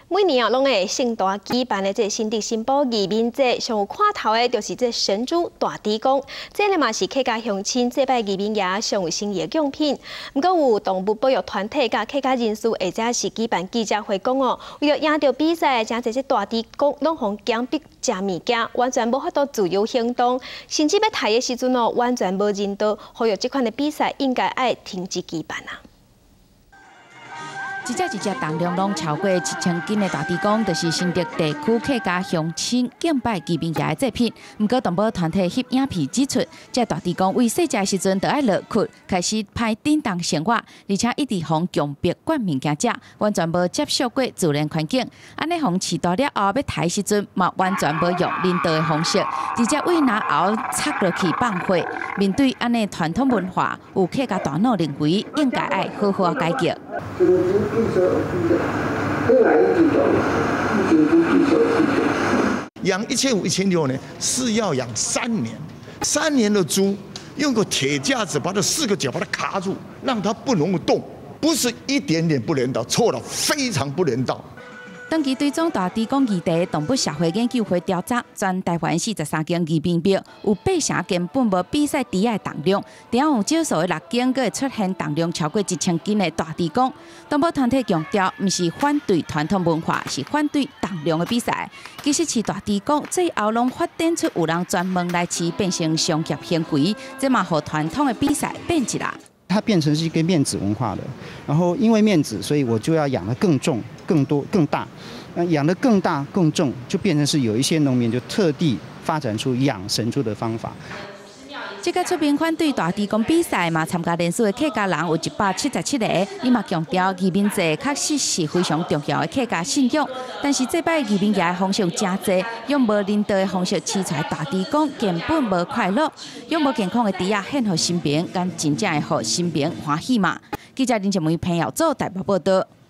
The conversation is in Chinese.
每年拢会盛大举办的这新竹新报移民节，上有看头的就是这神猪大猪公，这个嘛是客家乡亲这摆移民爷上有心意的奖品。不过有动物保育团体甲客家人士，或者是举办记者会讲哦，为了赢到比赛，真这些大猪公拢互强迫食物件，完全无法度自由行动，甚至要抬的时阵哦，完全无人道，呼吁这款的比赛应该爱停止举办啊。 一只重量拢超过7000斤的大猪公，就是新竹地区客家乡亲敬拜移民爷的祭品。不过，动保团体翕影片指出，这大猪公为细只的时阵就爱落屈，开始歹叮当生活，而且一直互强迫灌物件食，完全无接受过自然环境。安尼互饲大了后要抬时阵，嘛完全无用人道的方式，直接喂拿后插落去放火。面对安尼传统文化，有客家大脑认为应该爱好好解决。 养1500、1600呢，是要养3年，3年的猪用个铁架子把它4个脚把它卡住，让它不能动，不是一点点不人道，错了，非常不人道。 长期追踪大猪公议题，动物社会研究会调查，全台湾43间移民庙，有8成根本无比赛猪的重量，只要有少数的6间，佫会出现重量超过1000斤的大猪公。动保团体强调，毋是反对传统文化，是反对重量的比赛。其实饲大猪公最后拢发展出有人专门来饲，变成商业行为，这嘛互传统的比赛变质啦。 它变成是一个面子文化的，然后因为面子，所以我就要养得更重、更多、更大。那养得更大、更重，就变成是有一些农民就特地发展出养神猪的方法。 这个出面反对大猪公比赛嘛，参加人数的客家人有177个。伊嘛强调，移民节确实是非常重要的客家信仰，但是这摆移民节的方式有真多，用无人道的方式饲出来大猪公根本无快乐，用无健康的猪仔献予新民，敢真正会互新民欢喜嘛？记者林建梅朋友做台北报道。